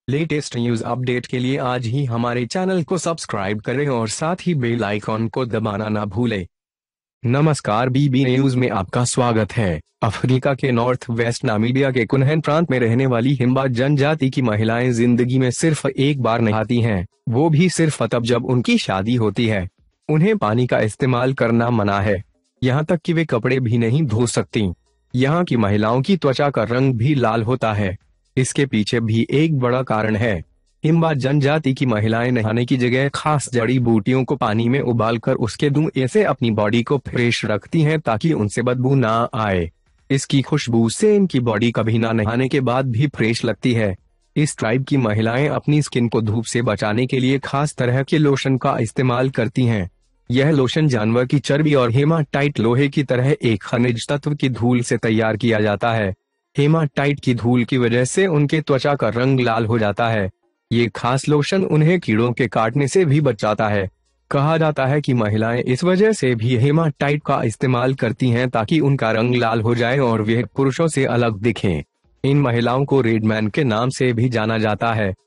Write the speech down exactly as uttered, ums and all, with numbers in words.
Latest news update के लिए आज ही हमारे चैनल को सब्सक्राइब करें और साथ ही बेल आइकॉन को दबाना ना भूलें। नमस्कार, बीबी न्यूज में आपका स्वागत है। अफ्रीका के नॉर्थ वेस्ट नामीबिया के कुनहन प्रांत में रहने वाली हिम्बा जनजाति की महिलाएं जिंदगी में सिर्फ एक बार नहाती हैं, वो भी सिर्फ तब जब उनकी शादी होती है। उन्हें पानी का इस्तेमाल करना मना है, यहाँ तक कि वे कपड़े भी नहीं धो सकती। यहाँ की महिलाओं की त्वचा का रंग भी लाल होता है। इसके पीछे भी एक बड़ा कारण है। हिम्बा जनजाति की महिलाएं नहाने की जगह खास जड़ी बूटियों को पानी में उबालकर उसके धुएं से अपनी बॉडी को फ्रेश रखती हैं ताकि उनसे बदबू ना आए। इसकी खुशबू से इनकी बॉडी कभी ना नहाने के बाद भी फ्रेश लगती है। इस ट्राइब की महिलाएं अपनी स्किन को धूप से बचाने के लिए खास तरह के लोशन का इस्तेमाल करती हैं। यह लोशन जानवर की चर्बी और हेमाटाइट लोहे की तरह एक खनिज तत्व की धूल से तैयार किया जाता है। हेमाटाइट की धूल की वजह से उनके त्वचा का रंग लाल हो जाता है। ये खास लोशन उन्हें कीड़ों के काटने से भी बचाता है। कहा जाता है कि महिलाएं इस वजह से भी हेमाटाइट का इस्तेमाल करती हैं ताकि उनका रंग लाल हो जाए और वे पुरुषों से अलग दिखें। इन महिलाओं को रेडमैन के नाम से भी जाना जाता है।